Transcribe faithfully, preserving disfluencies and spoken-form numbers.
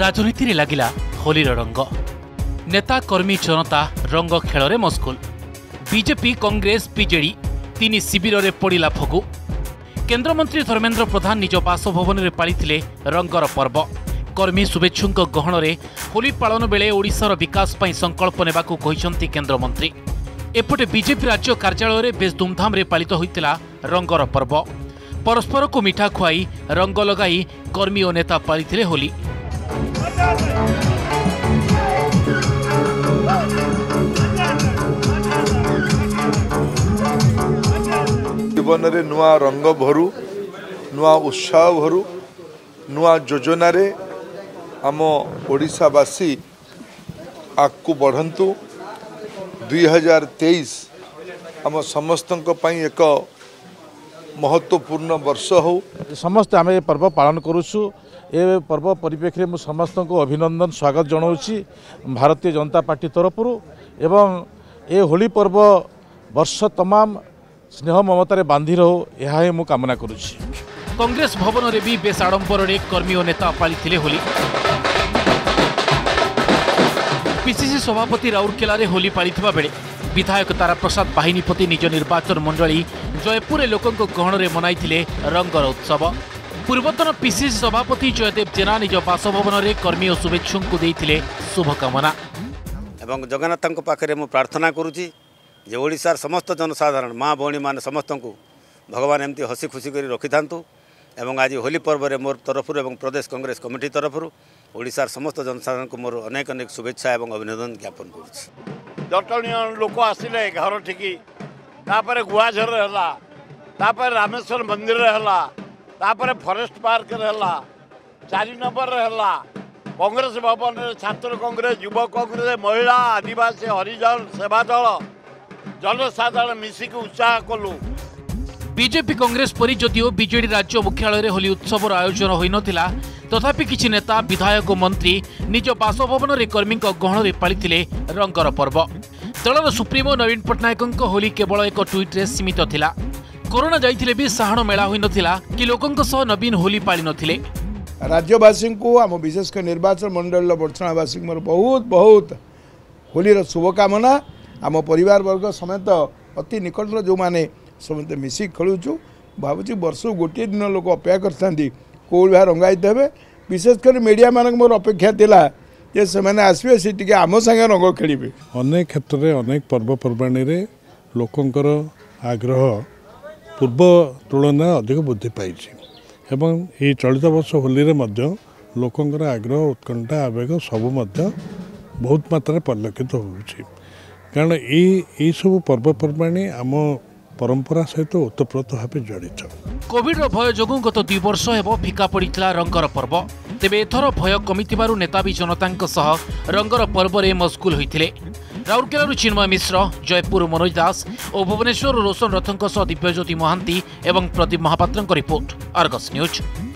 राजनीति रे लागिला होलीर रंग। नेता कर्मी जनता रंग खेल मस्कुल। बीजेपी कांग्रेस बीजेडी तीन शिविर रे पड़िला फगु। केन्द्रमंत्री धर्मेन्द्र प्रधान निज बासभवन में पालिथिले रंगर पर्व। कर्मी शुभेच्छुंक गहन रे होली पालन बेले ओडिशार विकास पई संकल्प नेबाकू कहिसंती केन्द्रमंत्री। एपटे बीजेपी राज्य कार्यालय रे बेस धूमधाम रे पालित होइतिला रंगर पर्व। परस्पर को मिठा खुआई रंग लगाई कर्मी और नेता पालिथिले होली। जीवन रे नुआ रंग भरू, नुआ उत्साह भरू, नुआ योजना रे आम ओडिशावासी आगू बढ़ंतु। दुई हजार तेईस आम समस्तंक पई एक महत्वपूर्ण वर्ष हो। समस्त आम पर्व पालन करुछु। ए पर्व परिप्रेक्षी में समस्त को अभिनंदन स्वागत जनाऊँगी भारतीय जनता पार्टी तरफ एवं ए होली पर्व वर्ष तमाम स्नेह ममतार बांधि रहो यह मु कामना करुछि। कांग्रेस भवन रे भी बेस आडंबर रे कर्मी और नेता पालिथिले होली। पीसीसी सभापति राउरकेला रे होली पालिथिबा बेले विधायक तारा प्रसाद बाहिनीपति निज निर्वाचन मंडली जयपुर लोकों गहन रे मनाइथिले रंगर उत्सव। पूर्वतन पीसीसी सभापति जयदेव जेना निज बासभवन में कर्मी और शुभेच्छुं को देइथिले शुभकामना। एवं जगन्नाथ पाखे मु प्रार्थना करुच्ची जे ओडिशार समस्त जनसाधारण माँ भौणी मान समस्त को भगवान एमती हसी खुशी कर रखि था। एवं आज होली पर्व रे मोर तरफ एवं प्रदेश कांग्रेस कमिटी तरफ ओडिशार समस्त जनसाधारण को मोर अनेक अनेक शुभेच्छा एवं अभिनंदन ज्ञापन करुच्ची। जटणीय लोक आसिले घर ठिकी तापर गुआझर है तापर रामेश्वर मंदिर है तापर फॉरेस्ट पार्क है चार नंबर है कांग्रेस भवन छात्र कांग्रेस युवा कांग्रेस महिला आदिवासी हरिजन सेवा दल जनसाधारण मिसिक उत्साह कलु। बीजेपी कांग्रेस परि जदिओ बीजेडी राज्य मुख्यालय होली उत्सव आयोजन होई नथिला तथापि किछि नेता विधायक मंत्री निज बासभवन रे कर्मी गहन रे पालिथिले रंगर पर्व। दलर सुप्रीमो नवीन पट्टनायक होली केवल एक ट्वीट रे सीमित थिला। कोरोना जाइथिले भी साहण मेला होई नथिला कि लोकंक सह नवीन होली पाली नथिले। राज्यवासी को आम विशेषकर निर्वाचन मंडल वर्षणावासी मोर बहुत बहुत होली शुभकामना। आम परिवार वर्ग समेत अति निकटर जो मैंने समेत मिसिक खेलुचु भावुँ वर्ष गोटे दिन लोक अपेक्षा करते कौन भाई रंगाई देवे। विशेषकर मीडिया मानक मोर अपेक्षा थिला जे से मैंने आसबे से टिके आम संगे रंग खेलिबे। अनेक क्षेत्र में अनेक पर्वपर्वाणी रे लोकंकर आग्रह पूर्व तुलना अधिक वृद्धि पाई एवं ये चलित वर्ष होली रे मध्य लोकंकर आग्रह उत्कंठा आवेग सबू मध्य बहुत मात्रा परिलक्षित होउछि। कारण ये सब पर्वपर्वाणी आम परंपरा सहित ओतप्रोत भाव जड़ित। कोविड भय जोगु गत दुई वर्ष हेब फिका पड़िथिला रंगर पर्व। तेबे एथर भय कमिथिबारु नेता भी जनतांक सह रंगर पर्व रे मस्कुल होइथिले। राउरकेला चिन्मय मिश्र, जयपुर मनोज दास और भुवनेश्वर रोशन रथंक सह दिव्यज्योति महांती एवं प्रदीप महापात्रंक रिपोर्ट, आर्गस न्यूज।